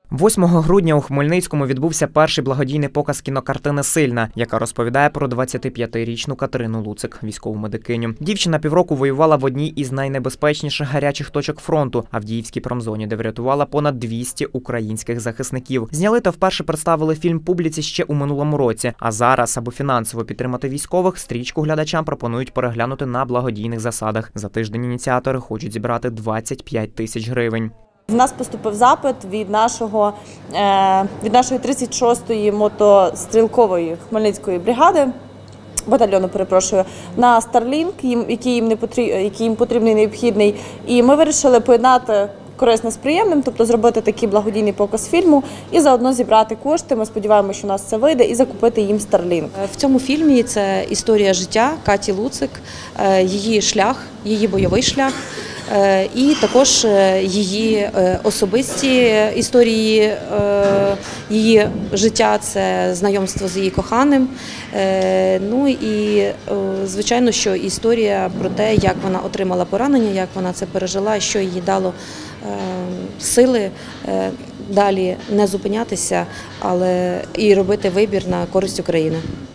8 грудня у Хмельницькому відбувся перший благодійний показ кінокартини «Сильна», яка розповідає про 25-річну Катерину Луцик, військову медикиню. Дівчина півроку воювала в одній із найнебезпечніших гарячих точок фронту – Авдіївській промзоні, де врятувала понад 200 українських захисників. Зняли та вперше представили фільм публіці ще у минулому році. А зараз, аби фінансово підтримати військових, стрічку глядачам пропонують переглянути на благодійних засадах. За тиждень ініціатори хочуть зібрати 25 тисяч гривень. В нас поступив запит від нашої 36-ї мотострілкової Хмельницької бригади, батальйону, перепрошую, на Starlink, який їм потрібний, необхідний. І ми вирішили поєднати корисне з приємним, тобто зробити такий благодійний показ фільму і заодно зібрати кошти. Ми сподіваємося, що у нас це вийде, і закупити їм Starlink. В цьому фільмі це історія життя Каті Луцик, її шлях, її бойовий шлях. І також її особисті історії, її життя – це знайомство з її коханим. Ну і, звичайно, що історія про те, як вона отримала поранення, як вона це пережила, що їй дало сили далі не зупинятися, але і робити вибір на користь України.